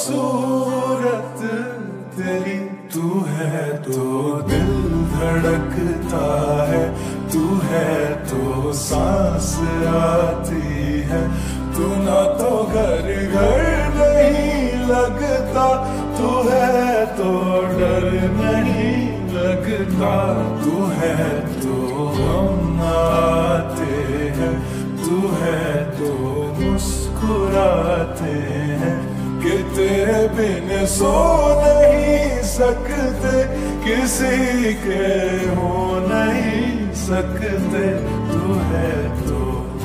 सूरत तेरी, तू है तो दिल धड़कता है, तू है तो सांस आती है, तू ना तो घर घर नहीं लगता, तू है तो डर नहीं लगता, तू है तो हम आते हैं, तू है तो मुस्कुराते हैं, कि तेरे बिन सो नहीं सकते, किसी के हो नहीं सकते, तू है तो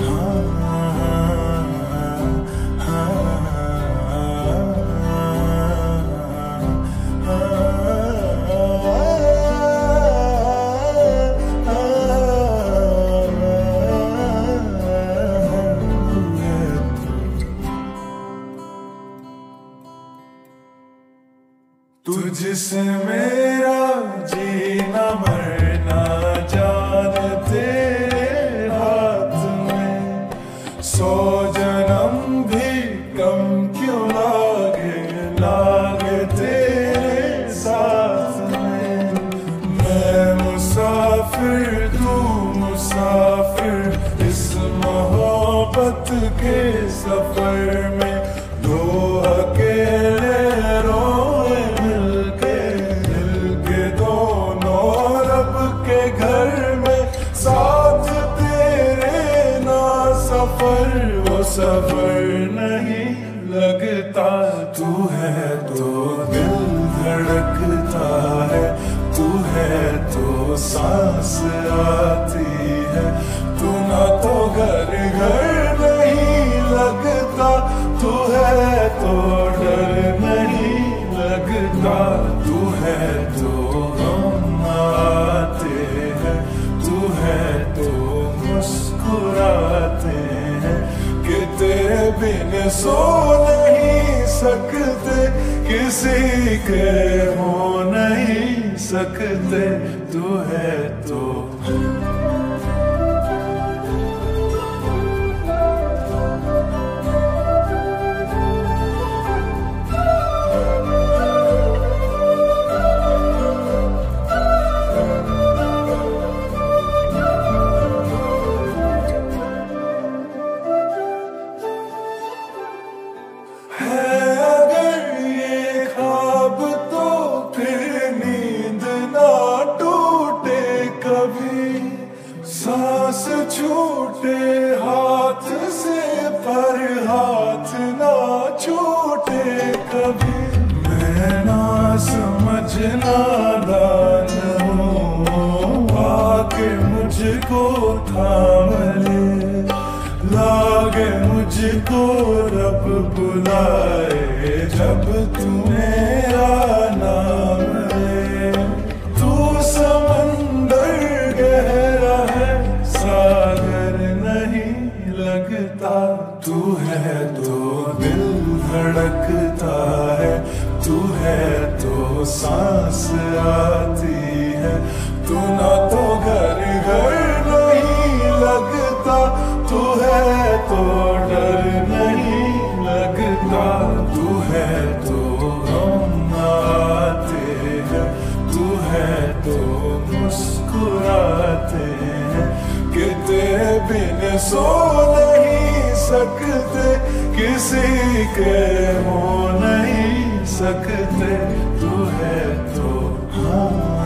तुझसे मेरा जीना मरना जान तेरे हाथ में, 100 जन्म भी कम क्यों लागे तेरे साथ में। मैं मुसाफिर तू मुसाफिर, इस मोहब्बत के सफर में, दो अकेले रोए मिलके दोनों रब के घर में, साथ तेरे ना सफर वो सफर नहीं लगता, तू है तो दिल धड़कता है, तू है तो सांस आती है, तू ना तो घर घर नहीं लगता, तू है तो डर नहीं लगता, तू है तो हम आते हैं, तू है तो मुस्कुराते हैं, कि तेरे बिन सो नहीं सकते, किसी के हो नहीं सकते, तू है तो सांस छूटे हाथ से पर हाथ ना छूटे कभी, मैं ना समझना दान हूँ, आके मुझको थाम ले, लागे मुझको रब बुलाए, जब तू मेरा नाम ले, तू समंदर गहरा है सागर नहीं लगता, तू है तो दिल धड़कता है, तू है तो सांस आती है, तू ना तो घर घर नहीं लगता, तू है तो डर नहीं लगता, तू है तो हम आते हैं, तू है तो मुस्कुराते हैं, कि तेरे बिन सो नहीं सकते, किसी के हो नहीं सकते, तू है तो हाँ।